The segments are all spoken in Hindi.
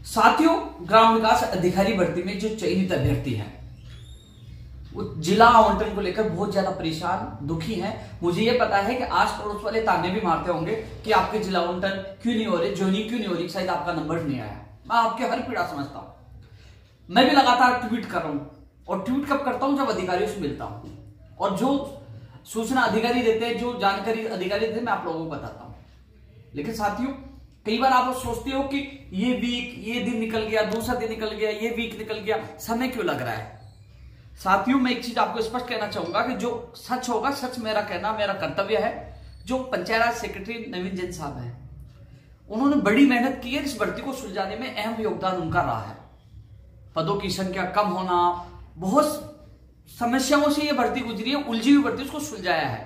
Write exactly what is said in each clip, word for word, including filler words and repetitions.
साथियों, ग्राम विकास अधिकारी भर्ती में जो चयनित अभ्यर्थी हैं वो जिला आवंटन को लेकर बहुत ज्यादा परेशान दुखी हैं। मुझे ये पता है कि आस पड़ोस वाले ताने भी मारते होंगे कि आपके जिला आवंटन क्यों नहीं हो रहे, ज्वाइनिंग क्यों नहीं हो रही, शायद आपका नंबर नहीं आया। मैं आपके हर पीड़ा समझता हूं। मैं भी लगातार ट्वीट कर रहा हूं और ट्वीट कब करता हूं, जब अधिकारियों से मिलता हूं और जो सूचना अधिकारी देते हैं, जो जानकारी अधिकारी देते हैं, मैं आप लोगों को बताता हूं। लेकिन साथियों, कई बार आप सोचते हो कि ये वीक, ये दिन निकल गया, दूसरा दिन निकल गया, ये वीक निकल गया, समय क्यों लग रहा है। साथियों, मैं एक चीज आपको स्पष्ट कहना चाहूंगा कि जो सच होगा, सच मेरा कहना मेरा कर्तव्य है। जो पंचायत राज सेक्रेटरी नवीन जैन साहब हैं, उन्होंने बड़ी मेहनत की है, इस भर्ती को सुलझाने में अहम योगदान उनका रहा है। पदों की संख्या कम होना, बहुत समस्याओं से यह भर्ती गुजरी है, उलझी हुई भर्ती, उसको सुलझाया है।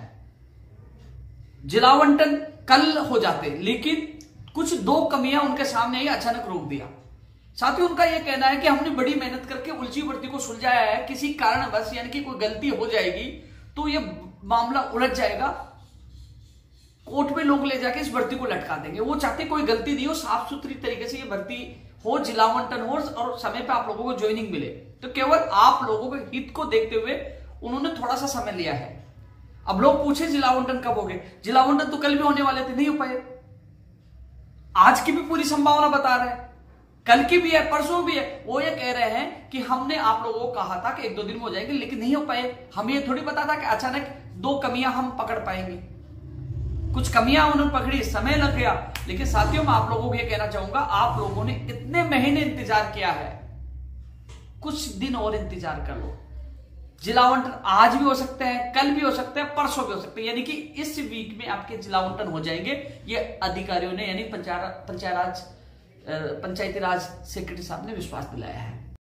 जिला आवंटन कल हो जाते, लेकिन कुछ दो कमियां उनके सामने आई, अचानक रोक दिया। साथियों, उनका यह कहना है कि हमने बड़ी मेहनत करके उलझी भर्ती को सुलझाया है, किसी कारण बस यानी कि कोई गलती हो जाएगी तो यह मामला उलझ जाएगा, कोर्ट में लोग ले जाके इस भर्ती को लटका देंगे। वो चाहते कोई गलती नहीं हो, साफ सुथरी तरीके से ये भर्ती हो, जिला आवंटन हो और समय पे आप लोगों को ज्वाइनिंग मिले। तो केवल आप लोगों के हित को देखते हुए उन्होंने थोड़ा सा समय लिया है। अब लोग पूछे जिला आवंटन कब हो गए, जिला आवंटन तो कल भी होने वाले थे, नहीं हो पाए। आज की भी पूरी संभावना बता रहे हैं, कल की भी है, परसों भी है। वो ये कह रहे हैं कि हमने आप लोगों को कहा था कि एक दो दिन में हो जाएंगे, लेकिन नहीं हो पाए। हमें ये थोड़ी पता था कि अचानक दो कमियां हम पकड़ पाएंगे। कुछ कमियां उन्होंने पकड़ी, समय लग गया। लेकिन साथियों, मैं आप लोगों को ये कहना चाहूंगा, आप लोगों ने इतने महीने इंतजार किया है, कुछ दिन और इंतजार कर लो। जिला आवंटन आज भी हो सकते हैं, कल भी हो सकते हैं, परसों भी हो सकते हैं, यानी कि इस वीक में आपके जिला आवंटन हो जाएंगे। ये अधिकारियों ने यानी पंचायत पंचायत राज पंचायती राज सेक्रेटरी साहब ने विश्वास दिलाया है।